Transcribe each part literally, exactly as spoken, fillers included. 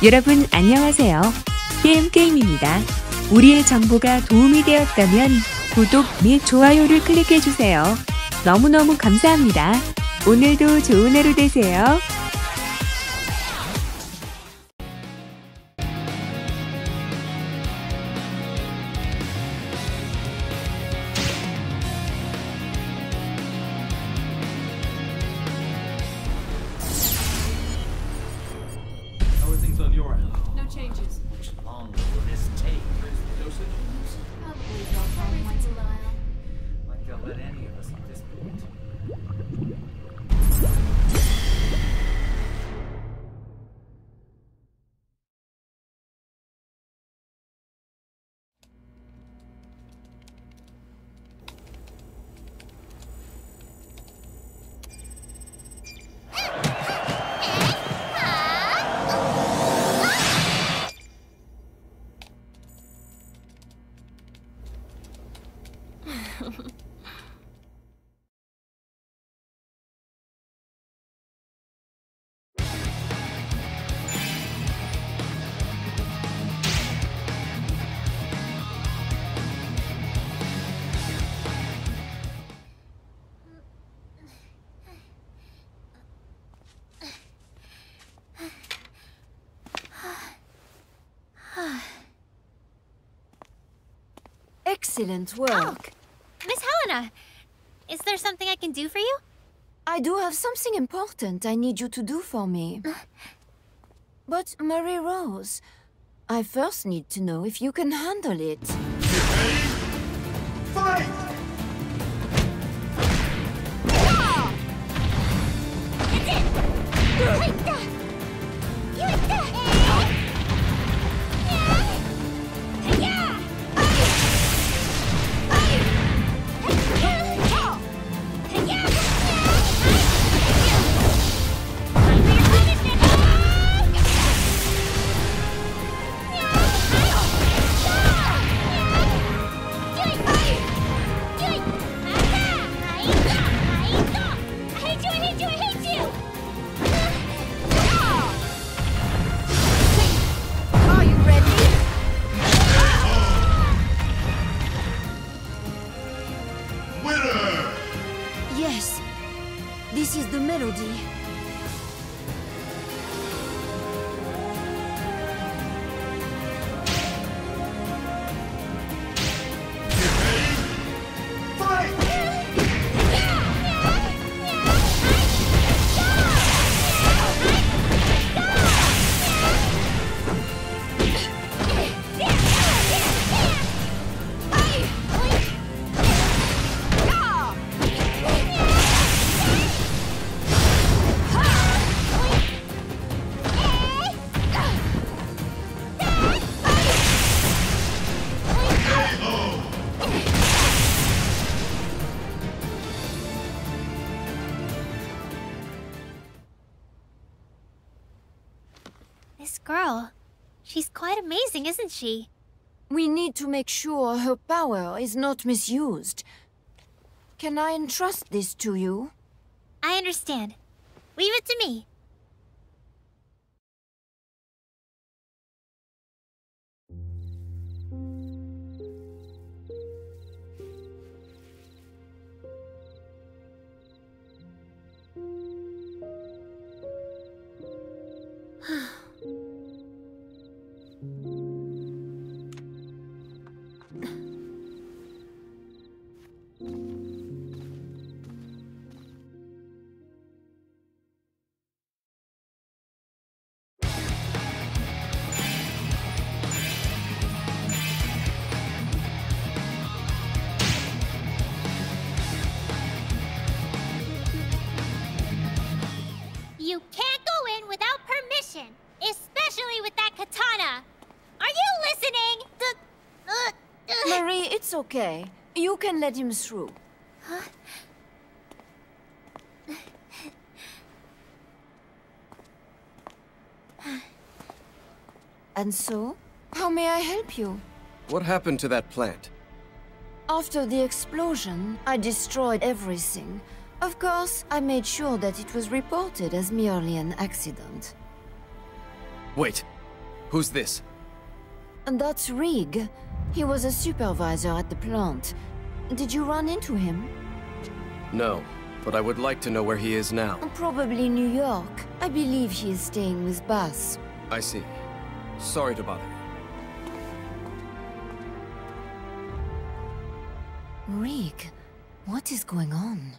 여러분 안녕하세요. 게임게임입니다. 우리의 정보가 도움이 되었다면 구독 및 좋아요를 클릭해주세요. 너무너무 감사합니다. 오늘도 좋은 하루 되세요. No changes. How long will this take? Dosage? Probably go home once in a while. Like they'll let any of us at this point. Excellent work. Oh, Miss Helena, is there something I can do for you? I do have something important I need you to do for me. But, Marie Rose, I first need to know if you can handle it. Fight! Are you ready? Winner! Yes. This is the melody. Fight! This girl, she's quite amazing, isn't she? We need to make sure her power is not misused. Can I entrust this to you? I understand. Leave it to me. You can't go in without permission, especially with that katana. Are you listening? The, uh, uh. Marie, it's okay. You can let him through. Huh? And so, how may I help you? What happened to that plant? After the explosion, I destroyed everything. Of course, I made sure that it was reported as merely an accident. Wait, Who's this? And that's Rig. He was a supervisor at the plant. Did you run into him? No, but I would like to know where he is now. Probably New York. I believe he is staying with Bass. I see. Sorry to bother you. Rig, what is going on?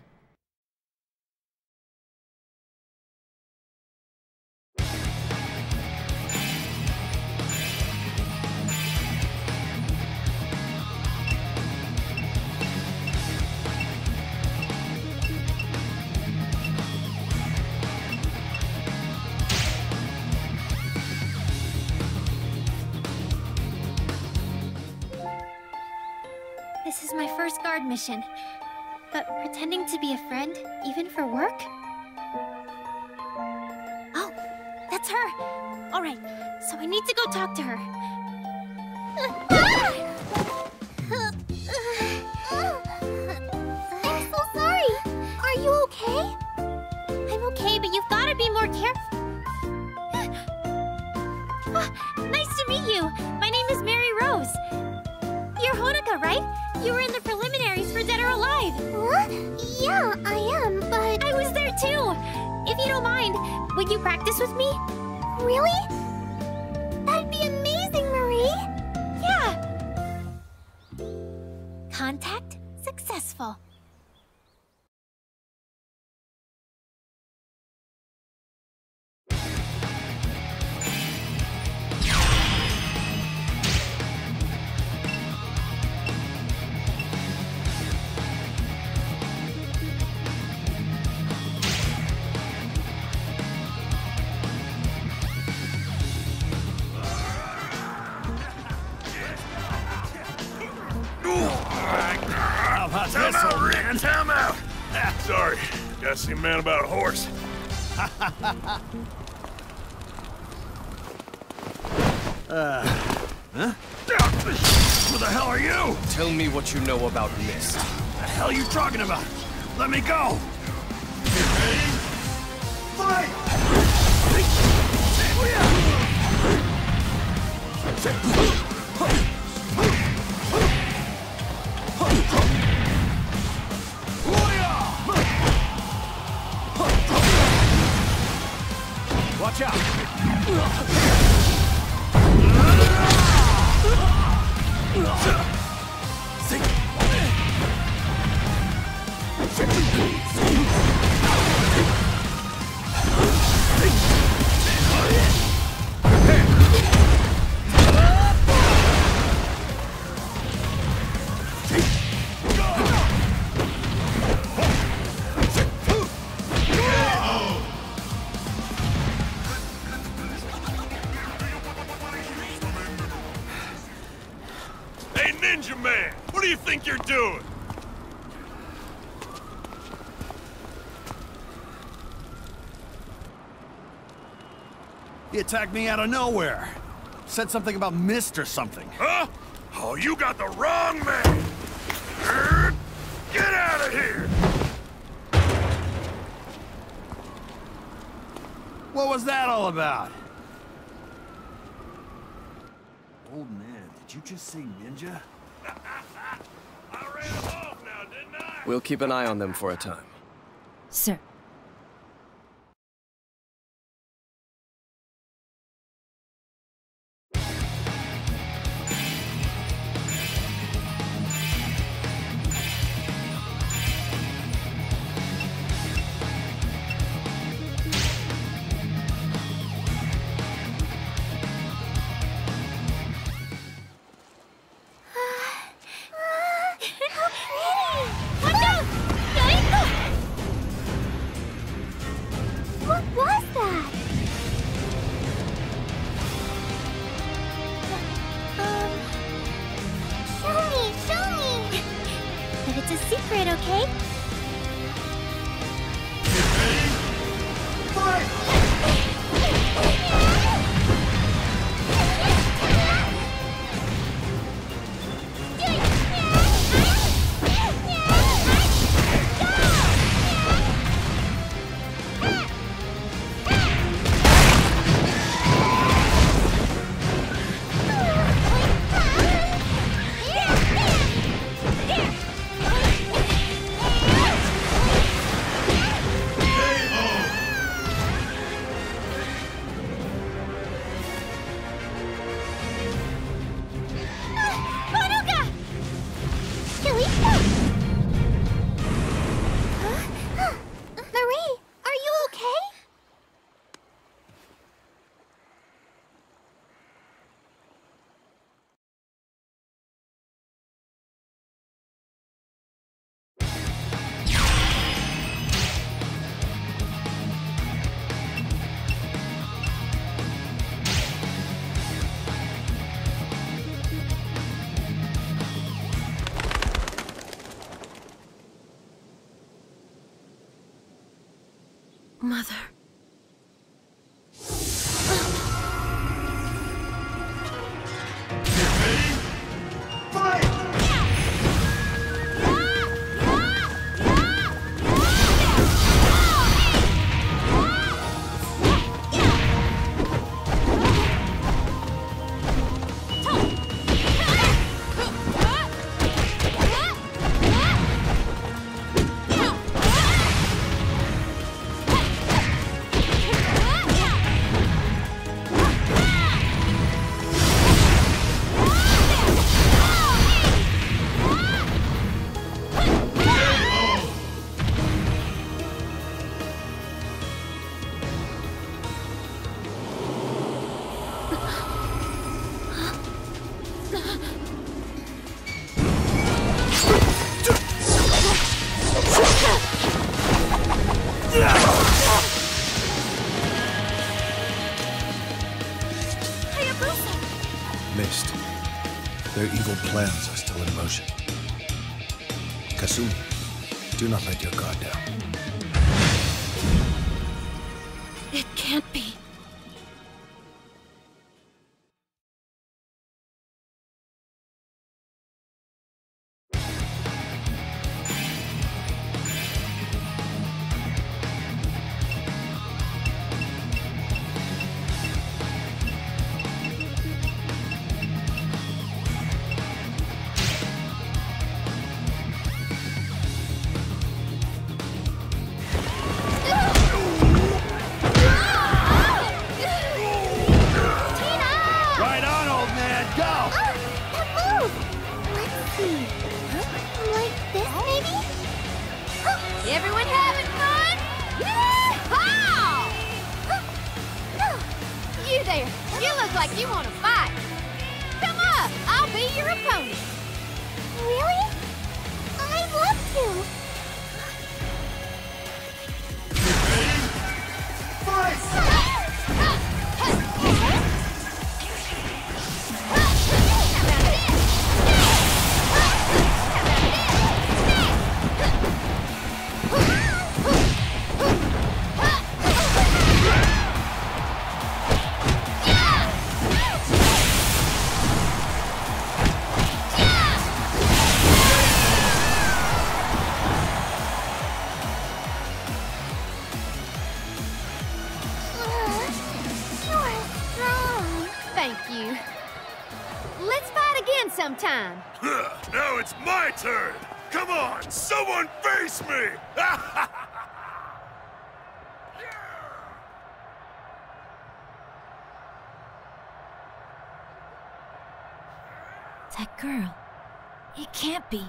This is my first guard mission. But pretending to be a friend, even for work? Oh, that's her! Alright, so I need to go talk to her. I'm so sorry! Are you okay? I'm okay, but you've gotta be more careful. Nice to meet you! My name is Mary Rose. You're Honoka, right? You were in the preliminaries for Dead or Alive. What? Yeah, I am, but... I was there too! If you don't mind, would you practice with me? Really? That'd be amazing, Marie! Yeah! Contact successful. Time out, Rick! Time out! Ah, sorry, gotta see a man about a horse. uh, huh? Who the hell are you? Tell me what you know about Mist. The hell are you talking about? Let me go! Get ready? Fight! Watch out! Ninja Man! What do you think you're doing? He attacked me out of nowhere. Said something about Mist or something. Huh? Oh, you got the wrong man! Er, get out of here! What was that all about? Old man, did you just say ninja? I ran them off now, didn't I? We'll keep an eye on them for a time. Sir. secret, okay? Mother. Missed. Their evil plans are still in motion. Kasumi, do not let your guard down. It can't be. Everyone having fun? Yeehaw! You there, you look like you want to fight. Come up, I'll be your opponent. Really? I'd love to. Thank you. Let's fight again sometime. Now it's my turn! Come on, someone face me! That girl. It can't be.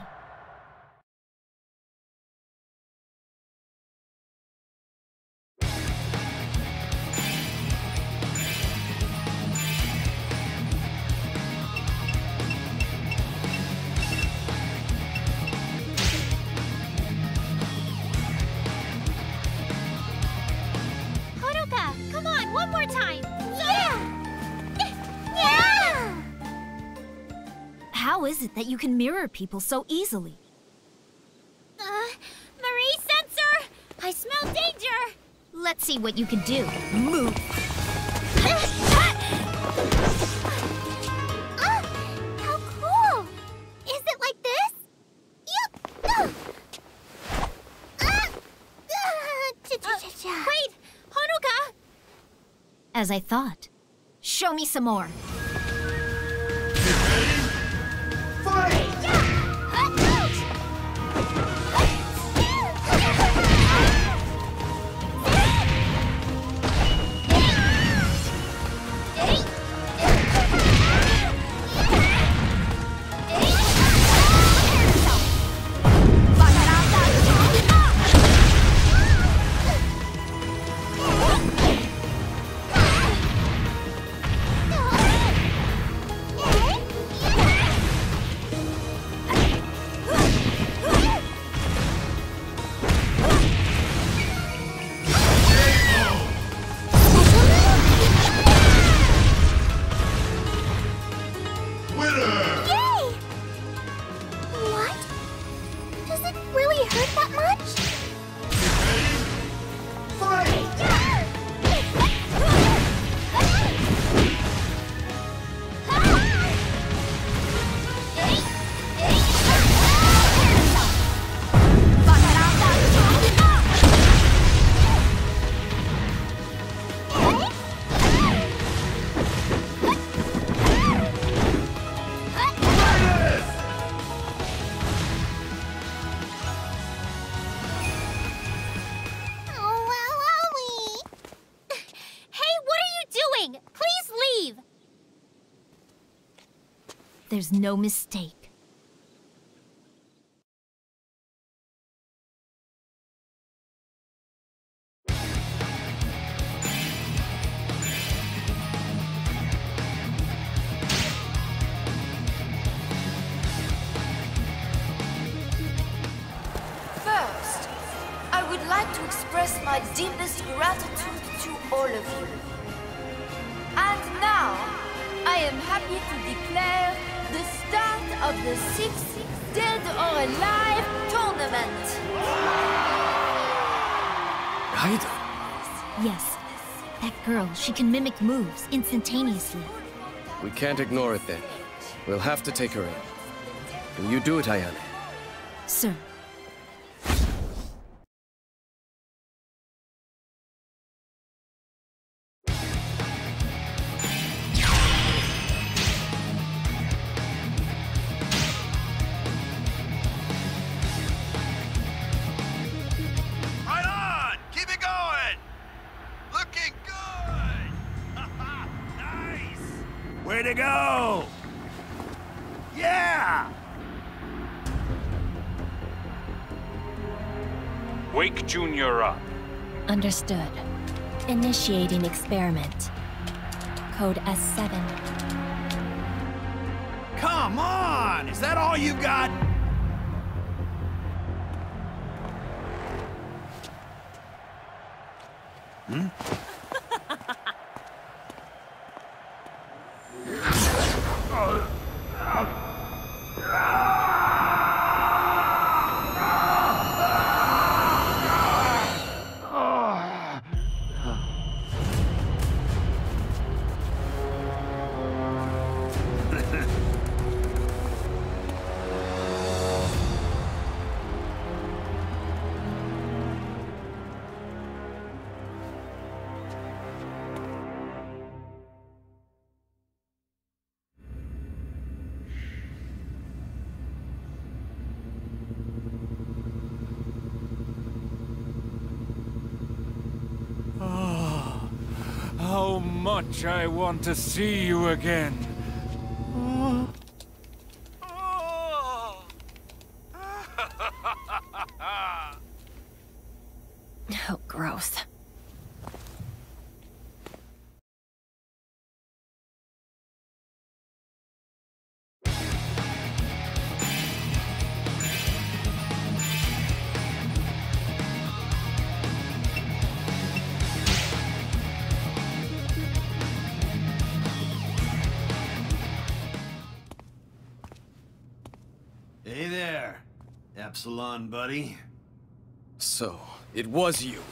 Come on, one more time! Yeah! Yeah! How is it that you can mirror people so easily? Uh, Marie Sensor! I smell danger! Let's see what you can do. Move! Ah, how cool! Is it like this? Yep! Ah! Ah! Wait! Honoka! As I thought. Show me some more. Ah! there's no mistake. First, I would like to express my deepest gratitude to all of you. And now, I am happy to declare the start of the sixth Dead or Alive tournament. Raiden? Yes, that girl, she can mimic moves instantaneously. We can't ignore it then. We'll have to take her in. Will you do it, Ayane? Sir. Right on! Keep it going! Looking good! Nice! Way to go! Yeah! Wake Junior up. Understood. Initiating experiment. Code S seven. Come on! Is that all you got? Hmm? How much I want to see you again. Oh, gross. Hey there, Epsilon buddy. So, it was you.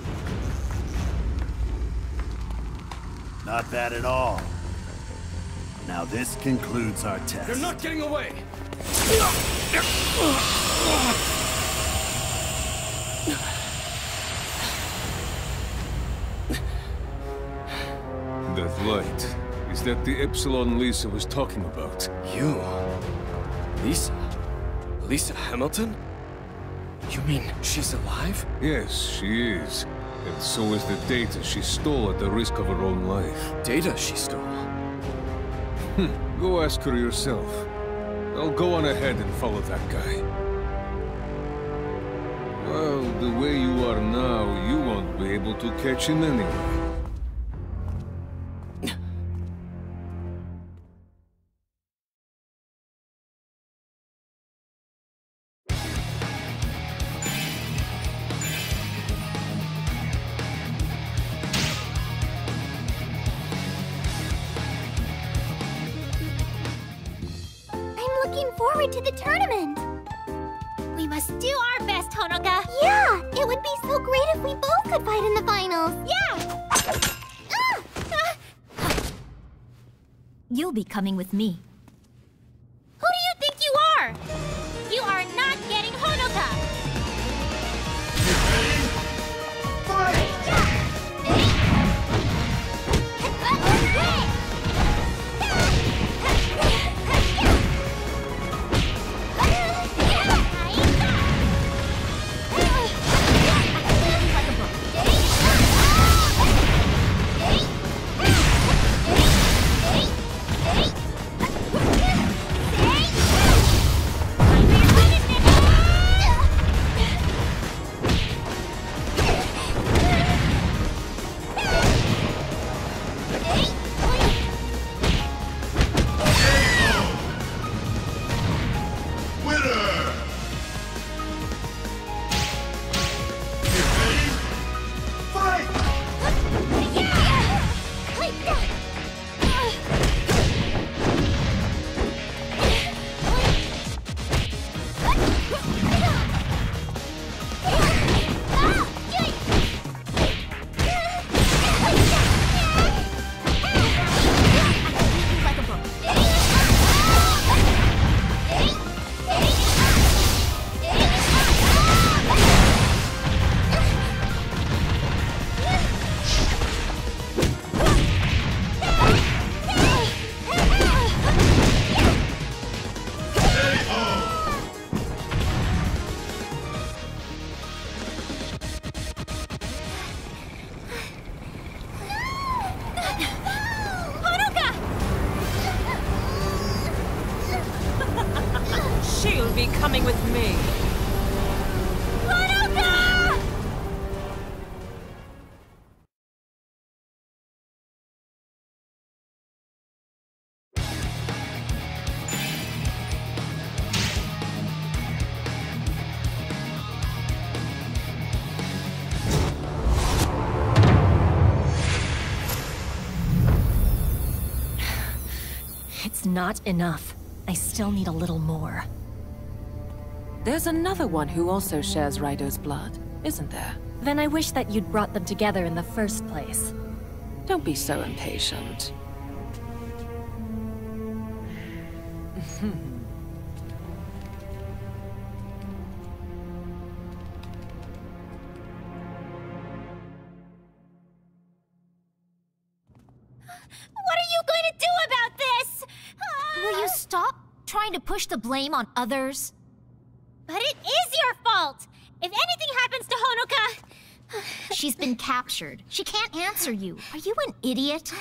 Not bad at all. Now this concludes our test. You're not getting away! That light, is that the Epsilon Lisa was talking about? You? Lisa? Lisa Hamilton? You mean she's alive? Yes, she is. And so is the data she stole at the risk of her own life. Data she stole? Hmm, go ask her yourself. I'll go on ahead and follow that guy. Well, the way you are now, you won't be able to catch him anyway. Looking forward to the tournament. We must do our best, Honoka. Yeah, it would be so great if we both could fight in the finals. Yeah. Ah! Ah! You'll be coming with me. Who do you think you are? You are not getting Honoka. She'll be coming with me. Honoka! It's not enough. I still need a little more. There's another one who also shares Raido's blood, isn't there? Then I wish that you'd brought them together in the first place. Don't be so impatient. What are you going to do about this? Will you stop trying to push the blame on others? But it is your fault! If anything happens to Honoka... She's been captured. She can't answer you. Are you an idiot?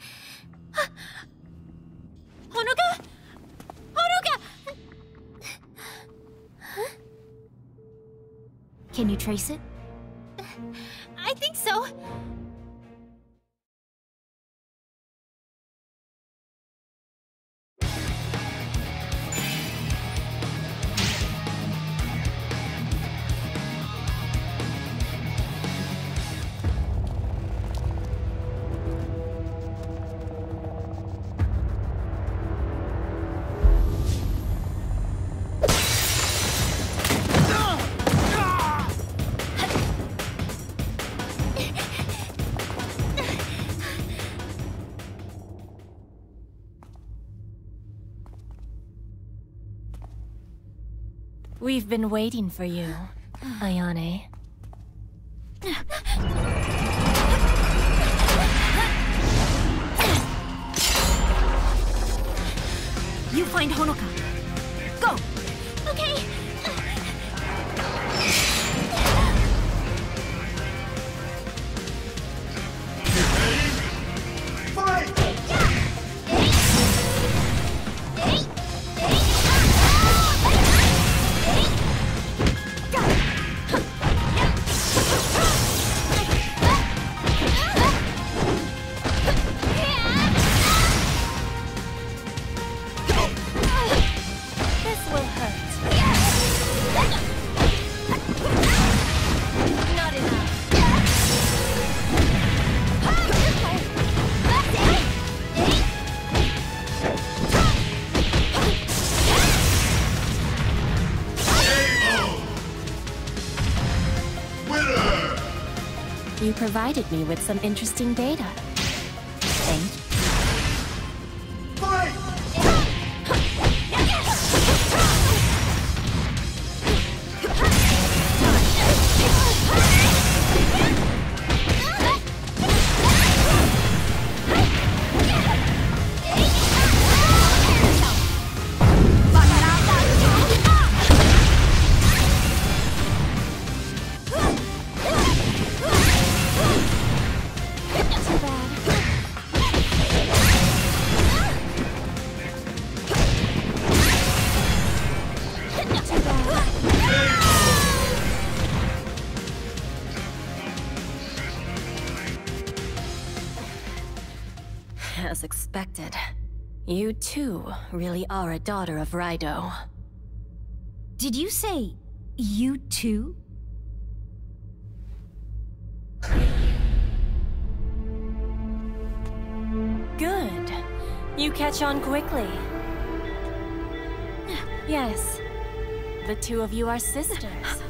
Honoka? Honoka! Can you trace it? I think so. We've been waiting for you, Ayane. You find Honoka. Go! Okay. You provided me with some interesting data. Thank you. As expected, you too really are a daughter of Raido. Did you say you too? Good. You catch on quickly. Yes, the two of you are sisters.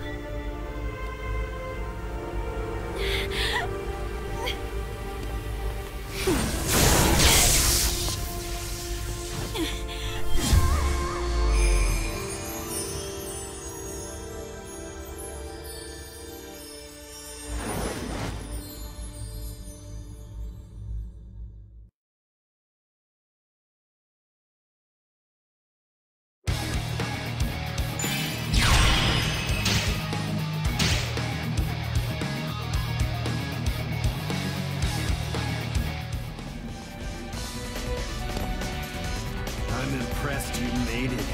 I'm impressed you made it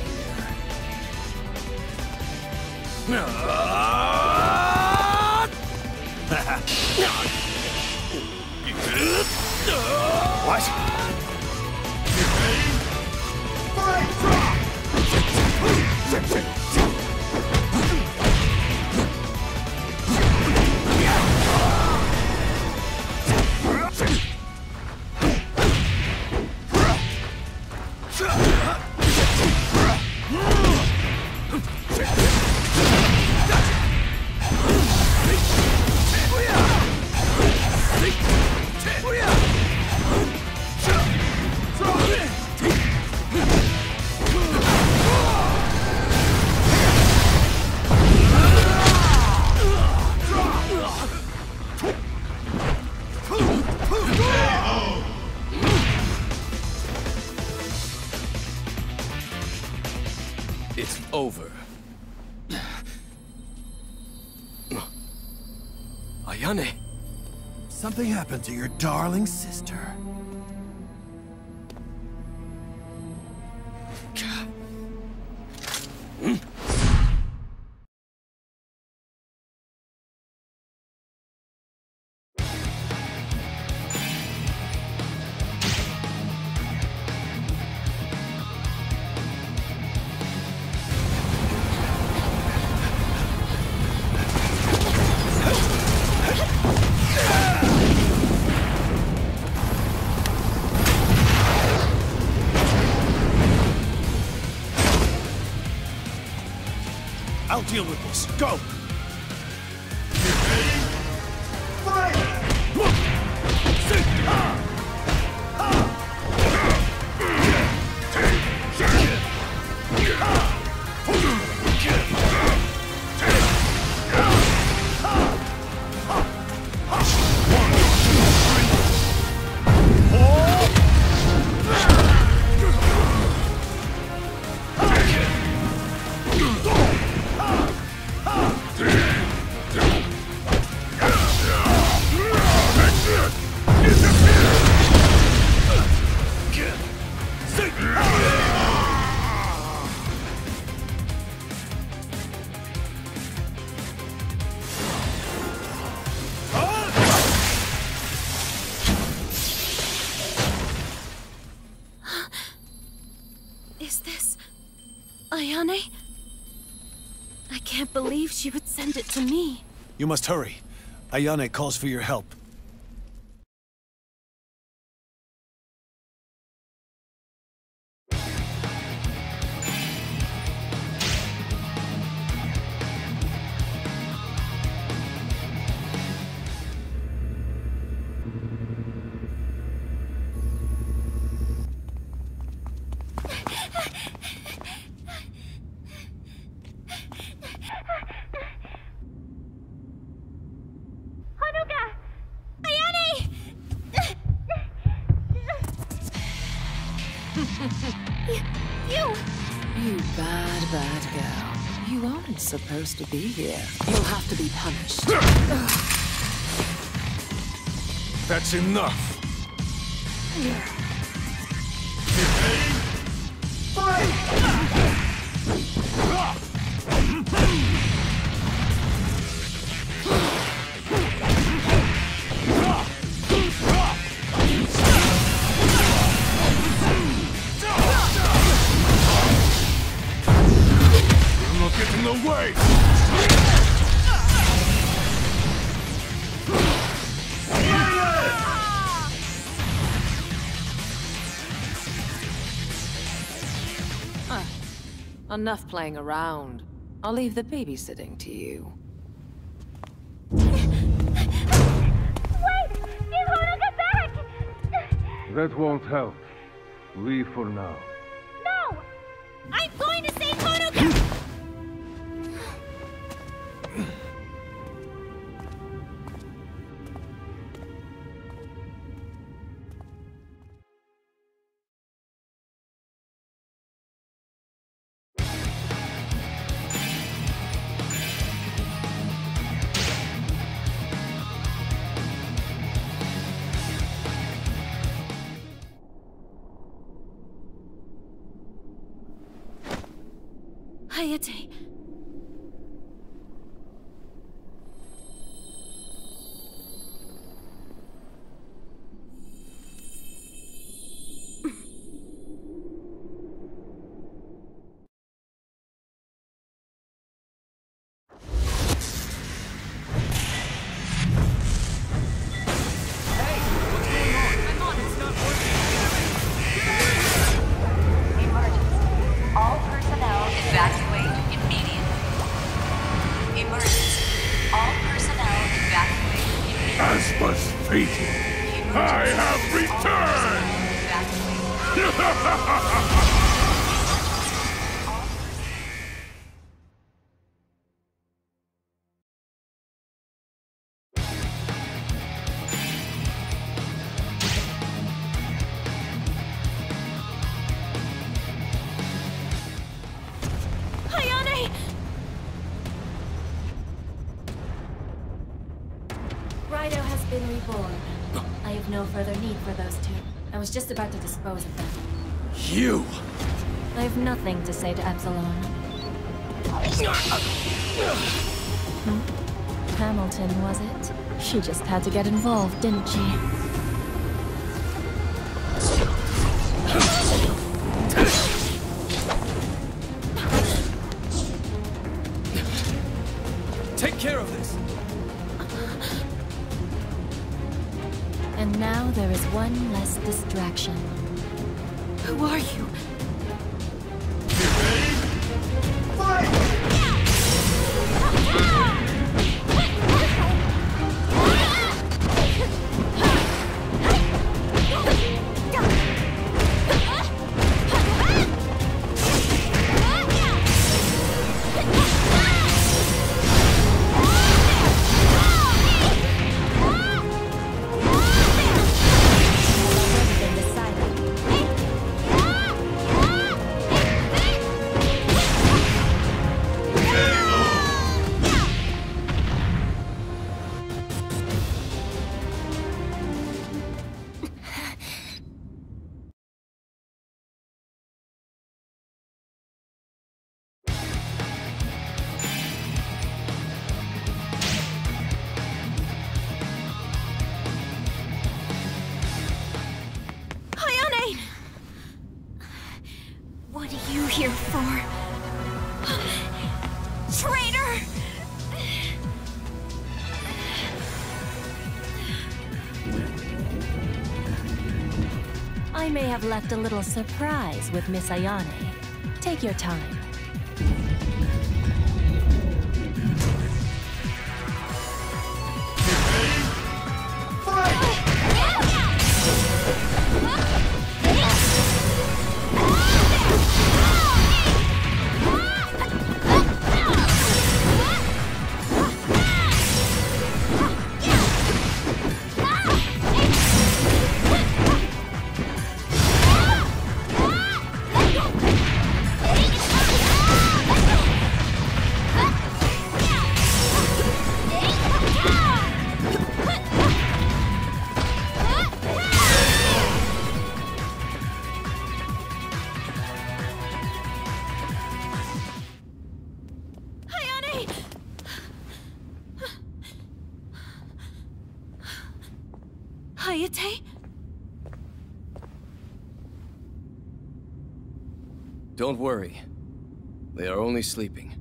here. What? It's over. Ayane! Something happened to your darling sister. I'll deal with this. Go! Fight! Is this Ayane? I can't believe she would send it to me. You must hurry. Ayane calls for your help. You! You bad, bad girl. You aren't supposed to be here. You'll have to be punished. That's enough! Get in the way! Ah, enough playing around. I'll leave the babysitting to you. Wait! Give Honoka back! That won't help. Leave for now. No! I'm going to save Honoka! Hayate. As was fated, I have returned! Ayane! Rido has been reborn. I have no further need for those two. I was just about to dispose of them. You! I have nothing to say to Epsilon. Hmm? Hamilton, was it? She just had to get involved, didn't she? Take care of this! And now there is one less distraction. Who are you? for? Traitor! I may have left a little surprise with Miss Ayane. Take your time. Hayate? Don't worry. They are only sleeping.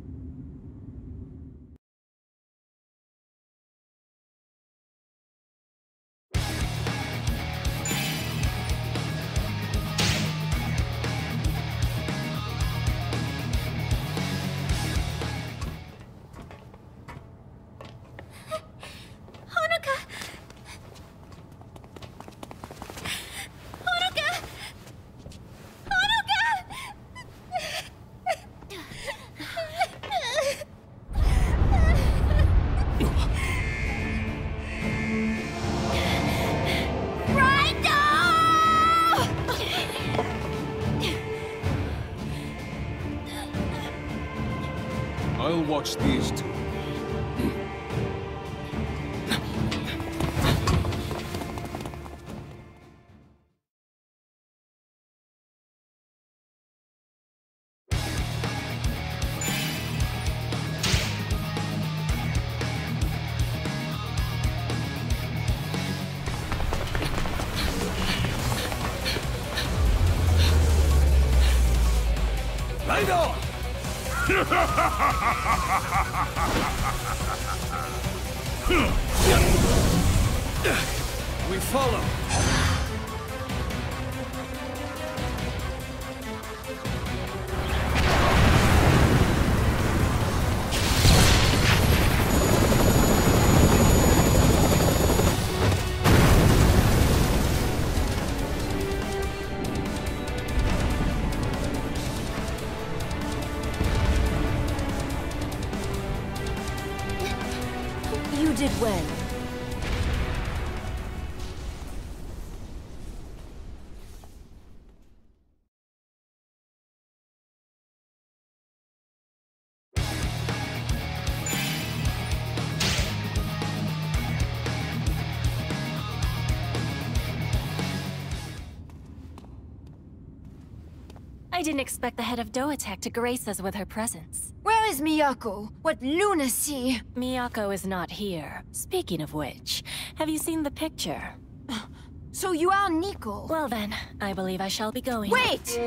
I'll watch these two. Right on! We follow. You did well. I didn't expect the head of Doatek to grace us with her presence. Where is Miyako? What lunacy! Miyako is not here. Speaking of which, have you seen the picture? So you are Nico? Well then, I believe I shall be going. Wait!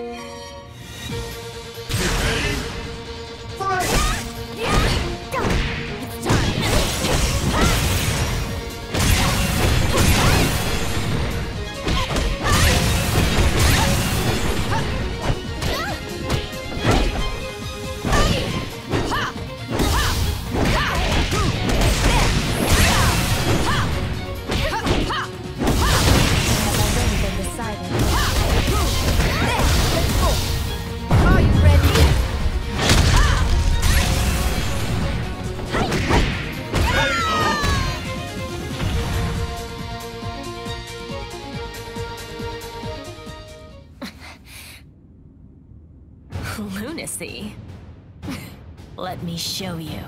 Lunacy. Let me show you.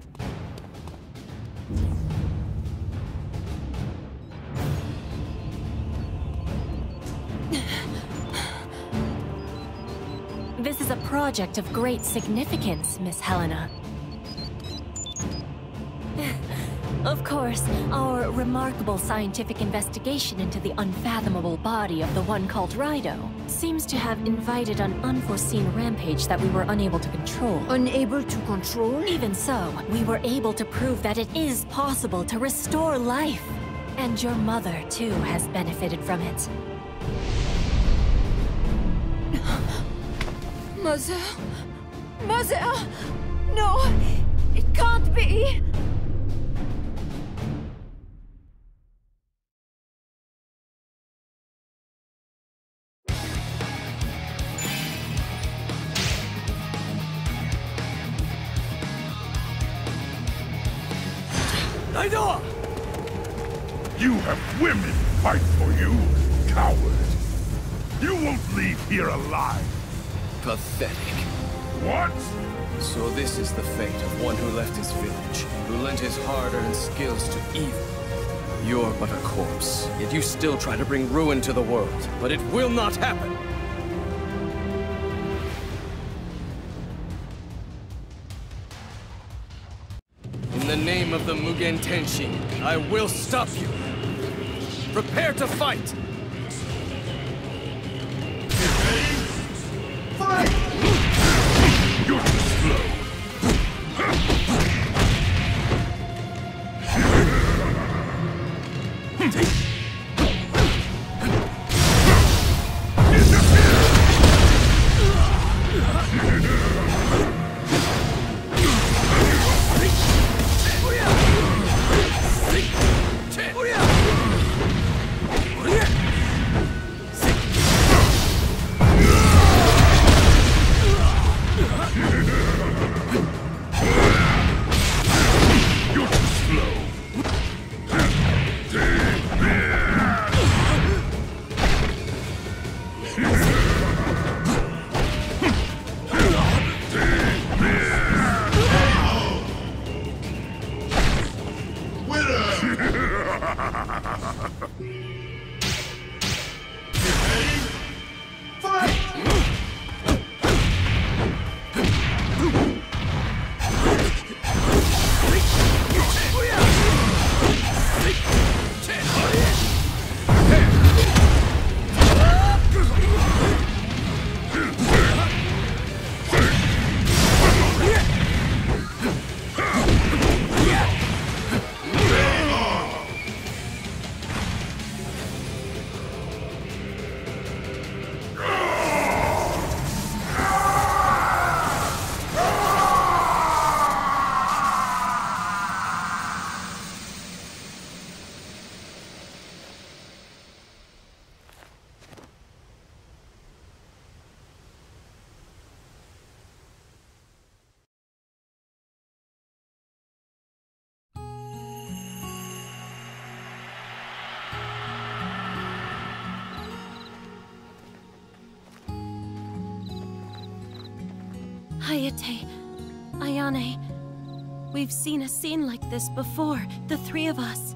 This is a project of great significance, Miss Helena. Of course, our remarkable scientific investigation into the unfathomable body of the one called Raido seems to have invited an unforeseen rampage that we were unable to control. Unable to control? Even so, we were able to prove that it is possible to restore life. And your mother, too, has benefited from it. Mother? Mother! No! It can't be! Raido! You have women fight for you, coward. You won't leave here alive. Pathetic. What? So this is the fate of one who left his village, who lent his hard-earned skills to evil. You're but a corpse, yet you still try to bring ruin to the world. But it will not happen! In the name of the Mugen Tenshi, I will stop you! Prepare to fight! Fight! You're too slow. Hayate, Ayane, we've seen a scene like this before, the three of us.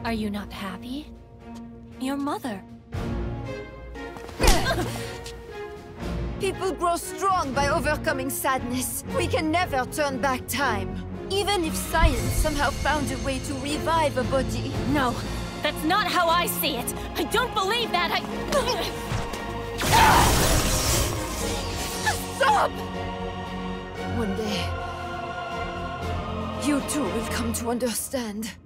Are you not happy? Your mother. People grow strong by overcoming sadness. We can never turn back time. Even if science somehow found a way to revive a body. No, that's not how I see it. I don't believe that. I... Stop! One day, you too will come to understand.